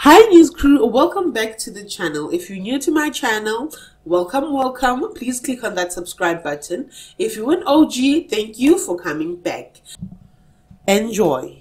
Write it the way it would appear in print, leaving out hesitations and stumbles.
Hi news crew, welcome back to the channel. If you're new to my channel, welcome. Please click on that subscribe button. If you're an OG, thank you for coming back. Enjoy.